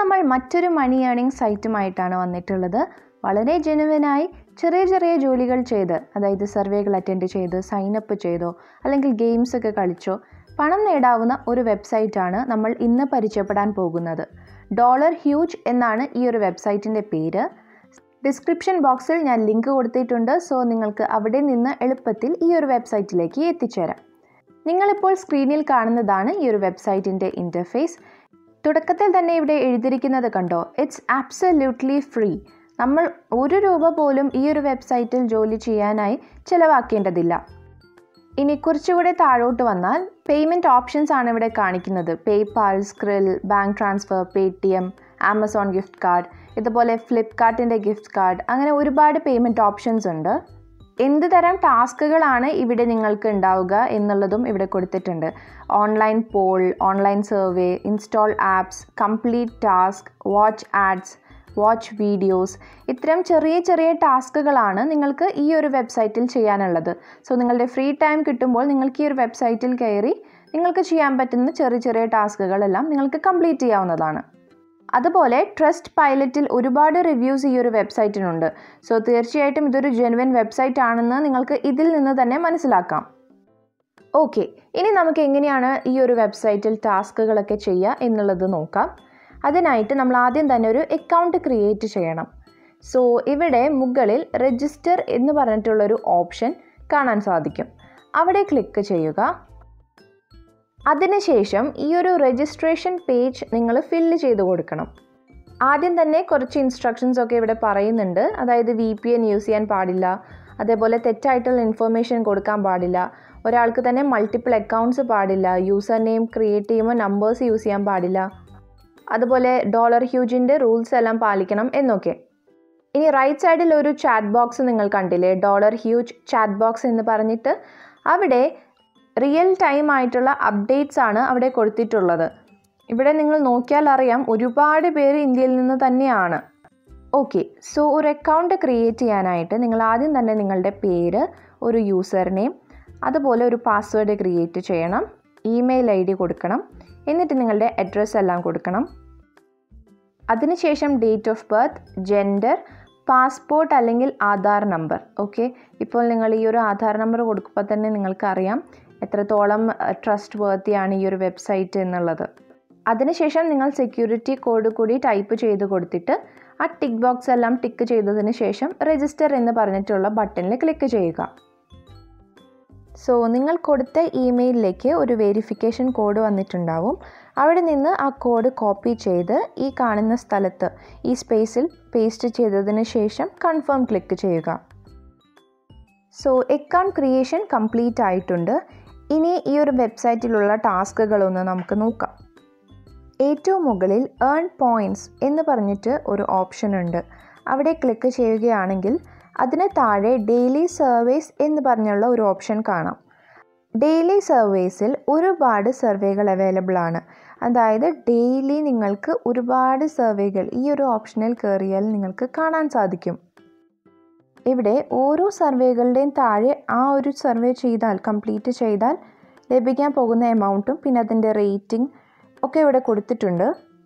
നമ്മൾ മറ്റൊരു മണി ഏണിംഗ് സൈറ്റുമായിട്ടാണ് വന്നിട്ടുള്ളത്. വളരെ ജെനുവിനായി ചെറിയ ചെറിയ ജോലികൾ ചെയ്ത്, അതായത് സർവേകൾ അറ്റൻഡ് ചെയ്ത് സൈനപ്പ് ചെയ്തോ അല്ലെങ്കിൽ ഗെയിംസ് ഒക്കെ കളിച്ചോ പണം നേടാവുന്ന ഒരു വെബ്സൈറ്റാണ് നമ്മൾ ഇന്ന് പരിചയപ്പെടാൻ പോകുന്നത്. ഡോളർ ഹ്യൂജ് എന്നാണ് ഈ ഒരു വെബ്സൈറ്റിൻ്റെ പേര്. ഡിസ്ക്രിപ്ഷൻ ബോക്സിൽ ഞാൻ ലിങ്ക് കൊടുത്തിട്ടുണ്ട്. സോ നിങ്ങൾക്ക് അവിടെ നിന്ന് എളുപ്പത്തിൽ ഈ ഒരു വെബ്സൈറ്റിലേക്ക് എത്തിച്ചേരാം. നിങ്ങളിപ്പോൾ സ്ക്രീനിൽ കാണുന്നതാണ് ഈ ഒരു വെബ്സൈറ്റിൻ്റെ ഇൻ്റർഫേസ്. തുടക്കത്തിൽ തന്നെ ഇവിടെ എഴുതിയിരിക്കുന്നത് കണ്ടോ, ഇറ്റ്സ് ആബ്സല്യൂട്ട്ലി ഫ്രീ. നമ്മൾ ₹1 പോലും ഈ ഒരു വെബ്സൈറ്റിൽ ജോലി ചെയ്യാനായി ചിലവാക്കേണ്ടതില്ല. ഇനി കുറച്ചുകൂടെ താഴോട്ട് വന്നാൽ പേയ്മെൻറ്റ് ഓപ്ഷൻസ് ആണ് ഇവിടെ കാണിക്കുന്നത്. PayPal, Skrill, bank transfer, Paytm, Amazon gift card, ഇതുപോലെ ഫ്ലിപ്കാർട്ടിൻ്റെ ഗിഫ്റ്റ് കാർഡ്, അങ്ങനെ ഒരുപാട് പേയ്മെൻറ്റ് ഓപ്ഷൻസ് ഉണ്ട്. എന്ത് തരം ടാസ്കുകളാണ് ഇവിടെ നിങ്ങൾക്ക് ഉണ്ടാവുക എന്നുള്ളതും ഇവിടെ കൊടുത്തിട്ടുണ്ട്. Online poll, online survey, install apps, complete task, watch ads, watch videos, ഇത്തരം ചെറിയ ചെറിയ ടാസ്കുകളാണ് നിങ്ങൾക്ക് ഈ ഒരു വെബ്സൈറ്റിൽ ചെയ്യാനുള്ളത്. സോ നിങ്ങളുടെ ഫ്രീ ടൈം കിട്ടുമ്പോൾ നിങ്ങൾക്ക് ഈ ഒരു വെബ്സൈറ്റിൽ കയറി നിങ്ങൾക്ക് ചെയ്യാൻ പറ്റുന്ന ചെറിയ ചെറിയ ടാസ്കുകളെല്ലാം നിങ്ങൾക്ക് കംപ്ലീറ്റ് ചെയ്യാവുന്നതാണ്. അതുപോലെ ട്രസ്റ്റ് പൈലറ്റിൽ ഒരുപാട് റിവ്യൂസ് ഈ ഒരു വെബ്സൈറ്റിനുണ്ട്. സോ തീർച്ചയായിട്ടും ഇതൊരു ജെനുവിൻ വെബ്സൈറ്റ് ആണെന്ന് നിങ്ങൾക്ക് ഇതിൽ നിന്ന് തന്നെ മനസ്സിലാക്കാം. ഓക്കെ, ഇനി നമുക്ക് എങ്ങനെയാണ് ഈ ഒരു വെബ്സൈറ്റിൽ ടാസ്കുകളൊക്കെ ചെയ്യുക എന്നുള്ളത് നോക്കാം. അതിനായിട്ട് നമ്മൾ ആദ്യം തന്നെ ഒരു അക്കൗണ്ട് ക്രിയേറ്റ് ചെയ്യണം. സോ ഇവിടെ മുകളിൽ രജിസ്റ്റർ എന്ന് പറഞ്ഞിട്ടുള്ളൊരു ഓപ്ഷൻ കാണാൻ സാധിക്കും. അവിടെ ക്ലിക്ക് ചെയ്യുക. അതിനുശേഷം ഈ ഒരു രജിസ്ട്രേഷൻ പേജ് നിങ്ങൾ ഫില്ല് ചെയ്ത് കൊടുക്കണം. ആദ്യം തന്നെ കുറച്ച് ഇൻസ്ട്രക്ഷൻസ് ഒക്കെ ഇവിടെ പറയുന്നുണ്ട്. അതായത് VPN യൂസ് ചെയ്യാൻ പാടില്ല, അതേപോലെ തെറ്റായിട്ടുള്ള ഇൻഫർമേഷൻ കൊടുക്കാൻ പാടില്ല, ഒരാൾക്ക് തന്നെ മൾട്ടിപ്പിൾ അക്കൗണ്ട്സ് പാടില്ല, യൂസർ നെയിം ക്രിയേറ്റ് ചെയ്യുമ്പോൾ നമ്പേഴ്സ് യൂസ് ചെയ്യാൻ പാടില്ല, അതുപോലെ ഡോളർ ഹ്യൂജിൻ്റെ റൂൾസ് എല്ലാം പാലിക്കണം എന്നൊക്കെ. ഇനി റൈറ്റ് സൈഡിൽ ഒരു ചാറ്റ് ബോക്സ് നിങ്ങൾ കണ്ടില്ലേ, ഡോളർ ഹ്യൂജ് ചാറ്റ് ബോക്സ് എന്ന് പറഞ്ഞിട്ട്, അവിടെ റിയൽ ടൈം ആയിട്ടുള്ള അപ്ഡേറ്റ്സ് ആണ് അവിടെ കൊടുത്തിട്ടുള്ളത്. ഇവിടെ നിങ്ങൾ നോക്കിയാൽ അറിയാം ഒരുപാട് പേര് ഇന്ത്യയിൽ നിന്ന് തന്നെയാണ്. ഓക്കെ, സോ ഒരു അക്കൗണ്ട് ക്രിയേറ്റ് ചെയ്യാനായിട്ട് നിങ്ങൾ ആദ്യം തന്നെ നിങ്ങളുടെ പേര്, ഒരു യൂസർ നെയിം, അതുപോലെ ഒരു പാസ്വേഡ് ക്രിയേറ്റ് ചെയ്യണം, ഇമെയിൽ ID കൊടുക്കണം, എന്നിട്ട് നിങ്ങളുടെ അഡ്രസ്സ് എല്ലാം കൊടുക്കണം. അതിനുശേഷം date of birth, gender, passport അല്ലെങ്കിൽ ആധാർ നമ്പർ. ഓക്കെ, ഇപ്പോൾ നിങ്ങൾ ഈ ഒരു ആധാർ നമ്പർ കൊടുക്കുമ്പോൾ തന്നെ നിങ്ങൾക്കറിയാം എത്രത്തോളം ട്രസ്റ്റ് വർത്തിയാണ് ഈ ഒരു വെബ്സൈറ്റ് എന്നുള്ളത്. അതിനുശേഷം നിങ്ങൾ സെക്യൂരിറ്റി കോഡ് കൂടി ടൈപ്പ് ചെയ്ത് കൊടുത്തിട്ട് ആ ടിക്ക് ബോക്സ് എല്ലാം ടിക്ക് ചെയ്തതിന് ശേഷം രജിസ്റ്റർ എന്ന് പറഞ്ഞിട്ടുള്ള ബട്ടണിൽ ക്ലിക്ക് ചെയ്യുക. സോ നിങ്ങൾ കൊടുത്ത ഇമെയിലിലേക്ക് ഒരു വെരിഫിക്കേഷൻ കോഡ് വന്നിട്ടുണ്ടാവും. അവിടെ നിന്ന് ആ കോഡ് കോപ്പി ചെയ്ത് ഈ കാണുന്ന സ്ഥലത്ത് ഈ സ്പേസിൽ പേസ്റ്റ് ചെയ്തതിന് ശേഷം കൺഫേം ക്ലിക്ക് ചെയ്യുക. സോ അക്കൗണ്ട് ക്രിയേഷൻ കംപ്ലീറ്റ് ആയിട്ടുണ്ട്. ഇനി ഈ ഒരു വെബ്സൈറ്റിലുള്ള ടാസ്കുകളൊന്ന് നമുക്ക് നോക്കാം. ഏറ്റവും മുകളിൽ ഏൺ പോയിൻറ്റ്സ് എന്ന് പറഞ്ഞിട്ട് ഒരു ഓപ്ഷൻ ഉണ്ട്. അവിടെ ക്ലിക്ക് ചെയ്യുകയാണെങ്കിൽ അതിന് താഴെ ഡെയിലി സർവേസ് എന്ന് പറഞ്ഞുള്ള ഒരു ഓപ്ഷൻ കാണാം. ഡെയിലി സർവേസിൽ ഒരുപാട് സർവേകൾ അവൈലബിൾ ആണ്. അതായത് ഡെയിലി നിങ്ങൾക്ക് ഒരുപാട് സർവേകൾ ഈ ഒരു ഓപ്ഷനിൽ കയറിയാൽ നിങ്ങൾക്ക് കാണാൻ സാധിക്കും. ഇവിടെ ഓരോ സർവേകളുടെയും താഴെ ആ ഒരു സർവേ ചെയ്താൽ, കംപ്ലീറ്റ് ചെയ്താൽ ലഭിക്കാൻ പോകുന്ന എമൗണ്ടും പിന്നെ അതിൻ്റെ റേറ്റിംഗ് ഒക്കെ ഇവിടെ കൊടുത്തിട്ടുണ്ട്.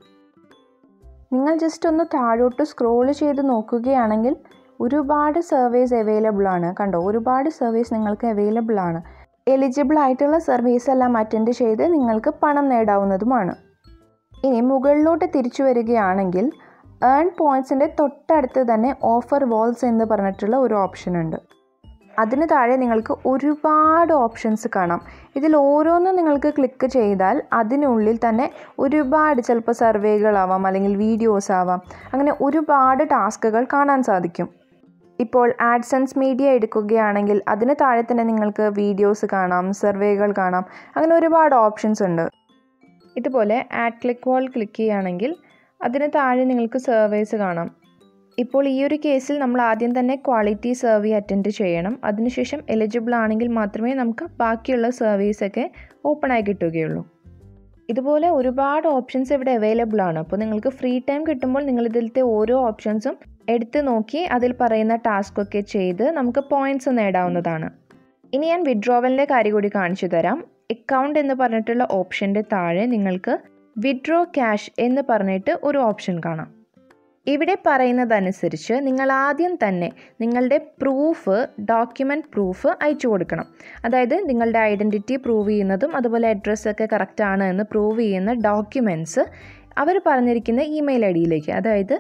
നിങ്ങൾ ജസ്റ്റ് ഒന്ന് താഴോട്ട് സ്ക്രോൾ ചെയ്ത് നോക്കുകയാണെങ്കിൽ ഒരുപാട് സർവേസ് അവൈലബിൾ ആണ്. കണ്ടോ, ഒരുപാട് സർവേസ് നിങ്ങൾക്ക് അവൈലബിൾ ആണ്. എലിജിബിൾ ആയിട്ടുള്ള സർവീസ് എല്ലാം അറ്റൻഡ് ചെയ്ത് നിങ്ങൾക്ക് പണം നേടാവുന്നതുമാണ്. ഇനി മുകളിലോട്ട് തിരിച്ചു വരികയാണെങ്കിൽ ഏൺ പോയിൻറ്റ്സിൻ്റെ തൊട്ടടുത്ത് തന്നെ ഓഫർ വാൾസ് എന്ന് പറഞ്ഞിട്ടുള്ള ഒരു ഓപ്ഷൻ ഉണ്ട്. അതിന് താഴെ നിങ്ങൾക്ക് ഒരുപാട് ഓപ്ഷൻസ് കാണാം. ഇതിൽ ഓരോന്നും നിങ്ങൾക്ക് ക്ലിക്ക് ചെയ്താൽ അതിനുള്ളിൽ തന്നെ ഒരുപാട്, ചിലപ്പോൾ സർവേകളാവാം അല്ലെങ്കിൽ വീഡിയോസ് ആവാം, അങ്ങനെ ഒരുപാട് ടാസ്കുകൾ കാണാൻ സാധിക്കും. ഇപ്പോൾ ആഡ്സൻസ് മീഡിയ എടുക്കുകയാണെങ്കിൽ അതിന് താഴെ തന്നെ നിങ്ങൾക്ക് വീഡിയോസ് കാണാം, സർവേകൾ കാണാം, അങ്ങനെ ഒരുപാട് ഓപ്ഷൻസ് ഉണ്ട്. ഇതുപോലെ ആഡ് ക്ലിക്ക് വാൾ ക്ലിക്ക് ചെയ്യുകയാണെങ്കിൽ അതിന് താഴെ നിങ്ങൾക്ക് സർവേസ് കാണാം. ഇപ്പോൾ ഈ ഒരു കേസിൽ നമ്മൾ ആദ്യം തന്നെ ക്വാളിറ്റി സർവേ അറ്റൻഡ് ചെയ്യണം. അതിനുശേഷം എലിജിബിൾ ആണെങ്കിൽ മാത്രമേ നമുക്ക് ബാക്കിയുള്ള സർവീസൊക്കെ ഓപ്പൺ ആയി കിട്ടുകയുള്ളൂ. ഇതുപോലെ ഒരുപാട് ഓപ്ഷൻസ് ഇവിടെ അവൈലബിൾ ആണ്. അപ്പോൾ നിങ്ങൾക്ക് ഫ്രീ ടൈം കിട്ടുമ്പോൾ നിങ്ങൾ ഇതിലത്തെ ഓരോ ഓപ്ഷൻസും എടുത്ത് നോക്കി അതിൽ പറയുന്ന ടാസ്ക് ഒക്കെ ചെയ്ത് നമുക്ക് പോയിൻറ്റ്സ് നേടാവുന്നതാണ്. ഇനി ഞാൻ വിഡ്രോവലിൻ്റെ കാര്യം കൂടി കാണിച്ചു തരാം. അക്കൗണ്ട് എന്ന് പറഞ്ഞിട്ടുള്ള ഓപ്ഷൻ്റെ താഴെ നിങ്ങൾക്ക് വിഡ്രോ ക്യാഷ് എന്ന് പറഞ്ഞിട്ട് ഒരു ഓപ്ഷൻ കാണാം. ഇവിടെ പറയുന്നതനുസരിച്ച് നിങ്ങൾ ആദ്യം തന്നെ നിങ്ങളുടെ ഡോക്യുമെൻറ്റ് പ്രൂഫ് അയച്ചു കൊടുക്കണം. അതായത് നിങ്ങളുടെ ഐഡൻറ്റിറ്റി പ്രൂവ് ചെയ്യുന്നതും അതുപോലെ അഡ്രസ്സൊക്കെ കറക്റ്റാണ് എന്ന് പ്രൂവ് ചെയ്യുന്ന ഡോക്യുമെൻറ്റ്സ് അവർ പറഞ്ഞിരിക്കുന്ന ഇമെയിൽ ഐ ഡിയിലേക്ക്, അതായത്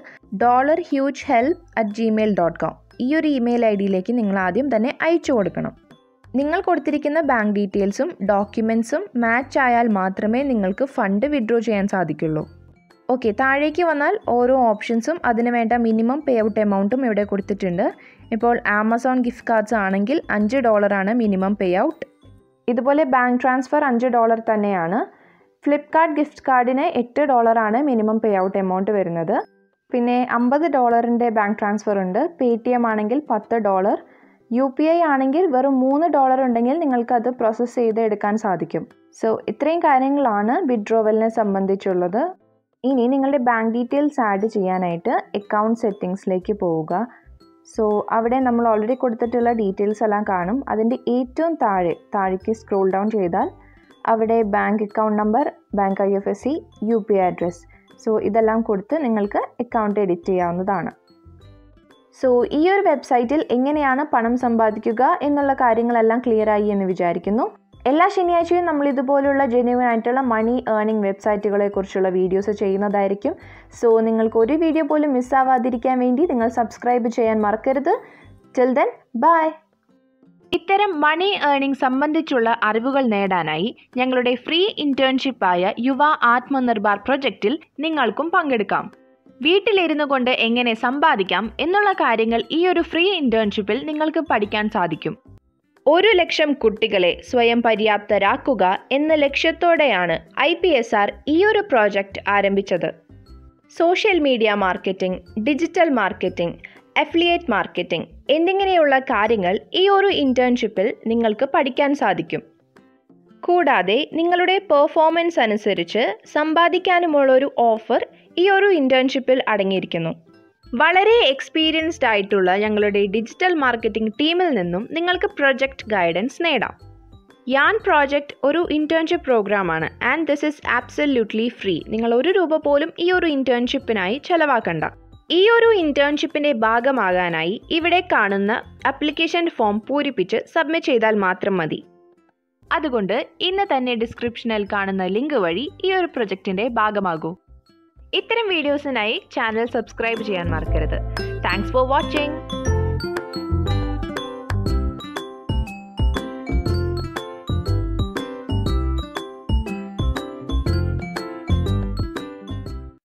$hugehelp@gmail.com ഈ ഒരു ഇമെയിൽ ഐ ഡിയിലേക്ക് നിങ്ങൾ ആദ്യം തന്നെ അയച്ചു കൊടുക്കണം. നിങ്ങൾ കൊടുത്തിരിക്കുന്ന ബാങ്ക് ഡീറ്റെയിൽസും ഡോക്യുമെൻറ്റ്സും മാച്ച് ആയാൽ മാത്രമേ നിങ്ങൾക്ക് ഫണ്ട് വിഡ്രോ ചെയ്യാൻ സാധിക്കുള്ളൂ. ഓക്കെ, താഴേക്ക് വന്നാൽ ഓരോ ഓപ്ഷൻസും അതിന് വേണ്ട മിനിമം പേ ഔട്ട് എമൗണ്ടും ഇവിടെ കൊടുത്തിട്ടുണ്ട്. ഇപ്പോൾ ആമസോൺ ഗിഫ്റ്റ് കാർഡ്സ് ആണെങ്കിൽ $5 മിനിമം പേ ഔട്ട്. ഇതുപോലെ ബാങ്ക് ട്രാൻസ്ഫർ $5 തന്നെയാണ്. ഫ്ലിപ്കാർട്ട് ഗിഫ്റ്റ് കാർഡിന് $8 മിനിമം പേ ഔട്ട് എമൗണ്ട് വരുന്നത്. പിന്നെ $50 ബാങ്ക് ട്രാൻസ്ഫർ ഉണ്ട്. പേടിഎം ആണെങ്കിൽ $10, UPI ആണെങ്കിൽ വെറും $3 ഉണ്ടെങ്കിൽ നിങ്ങൾക്കത് പ്രോസസ്സ് ചെയ്ത് എടുക്കാൻ സാധിക്കും. സോ ഇത്രയും കാര്യങ്ങളാണ് വിഡ്രോവലിനെ സംബന്ധിച്ചുള്ളത്. ഇനി നിങ്ങളുടെ ബാങ്ക് ഡീറ്റെയിൽസ് ആഡ് ചെയ്യാനായിട്ട് അക്കൗണ്ട് സെറ്റിങ്സിലേക്ക് പോവുക. സോ അവിടെ നമ്മൾ ഓൾറെഡി കൊടുത്തിട്ടുള്ള ഡീറ്റെയിൽസ് എല്ലാം കാണും. അതിൻ്റെ ഏറ്റവും താഴേക്ക് സ്ക്രോൾ ഡൗൺ ചെയ്താൽ അവിടെ bank account number, bank IFSC, UPI address, so ഇതെല്ലാം കൊടുത്ത് നിങ്ങൾക്ക് അക്കൗണ്ട് എഡിറ്റ് ചെയ്യാവുന്നതാണ്. സോ ഈ ഒരു വെബ്സൈറ്റിൽ എങ്ങനെയാണ് പണം സമ്പാദിക്കുക എന്നുള്ള കാര്യങ്ങളെല്ലാം ക്ലിയർ ആയി എന്ന് വിചാരിക്കുന്നു. എല്ലാ ശനിയാഴ്ചയും നമ്മൾ ഇതുപോലുള്ള ജെന്യുവൻ ആയിട്ടുള്ള മണി ഏർണിംഗ് വെബ്സൈറ്റുകളെ കുറിച്ചുള്ള വീഡിയോസ് ചെയ്യുന്നതായിരിക്കും. സോ നിങ്ങൾക്ക് ഒരു വീഡിയോ പോലും മിസ്സാവാതിരിക്കാൻ വേണ്ടി നിങ്ങൾ സബ്സ്ക്രൈബ് ചെയ്യാൻ മറക്കരുത്. Till then bye. ഇത്തരം മണി ഏർണിംഗ് സംബന്ധിച്ചുള്ള അറിവുകൾ നേടാനായി ഞങ്ങളുടെ ഫ്രീ ഇന്റേൺഷിപ്പായ യുവ ആത്മനിർഭർ പ്രൊജക്റ്റിൽ നിങ്ങൾക്കും പങ്കെടുക്കാം. വീട്ടിലിരുന്നു കൊണ്ട് എങ്ങനെ സമ്പാദിക്കാം എന്നുള്ള കാര്യങ്ങൾ ഈ ഒരു ഫ്രീ ഇന്റേൺഷിപ്പിൽ നിങ്ങൾക്ക് പഠിക്കാൻ സാധിക്കും. 1,00,000 കുട്ടികളെ സ്വയം പര്യാപ്തരാക്കുക എന്ന ലക്ഷ്യത്തോടെയാണ് IPSR ഈ ഒരു പ്രോജക്റ്റ് ആരംഭിച്ചത്. Social media marketing, digital marketing, affiliate marketing എന്നിങ്ങനെയുള്ള കാര്യങ്ങൾ ഈ ഒരു ഇന്റേൺഷിപ്പിൽ നിങ്ങൾക്ക് പഠിക്കാൻ സാധിക്കും. കൂടാതെ നിങ്ങളുടെ പെർഫോമൻസ് അനുസരിച്ച് സമ്പാദിക്കാനുമുള്ളൊരു ഓഫർ ഈ ഒരു ഇന്റേൺഷിപ്പിൽ അടങ്ങിയിരിക്കുന്നു. വളരെ എക്സ്പീരിയൻസ്ഡ് ആയിട്ടുള്ള ഞങ്ങളുടെ ഡിജിറ്റൽ മാർക്കറ്റിംഗ് ടീമിൽ നിന്നും നിങ്ങൾക്ക് പ്രൊജക്റ്റ് ഗൈഡൻസ് നേടാം. യാൻ പ്രോജക്റ്റ് ഒരു ഇന്റേൺഷിപ്പ് പ്രോഗ്രാമാണ് and this is absolutely free. നിങ്ങൾ $1 പോലും ഈ ഒരു ഇന്റേൺഷിപ്പിനായി ചെലവാക്കണ്ട. ഈ ഒരു ഇന്റേൺഷിപ്പിൻ്റെ ഭാഗമാകാനായി ഇവിടെ കാണുന്ന ആപ്ലിക്കേഷൻ ഫോം പൂരിപ്പിച്ച് സബ്മിറ്റ് ചെയ്താൽ മാത്രം മതി. അതുകൊണ്ട് ഇന്ന് തന്നെ ഡിസ്ക്രിപ്ഷനിൽ കാണുന്ന ലിങ്ക് വഴി ഈ ഒരു പ്രൊജക്റ്റിൻ്റെ ഭാഗമാകൂ. ഇത്തരം വീഡിയോസിനായി ചാനൽ സബ്സ്ക്രൈബ് ചെയ്യാൻ മറക്കരുത്. Thanks for watching.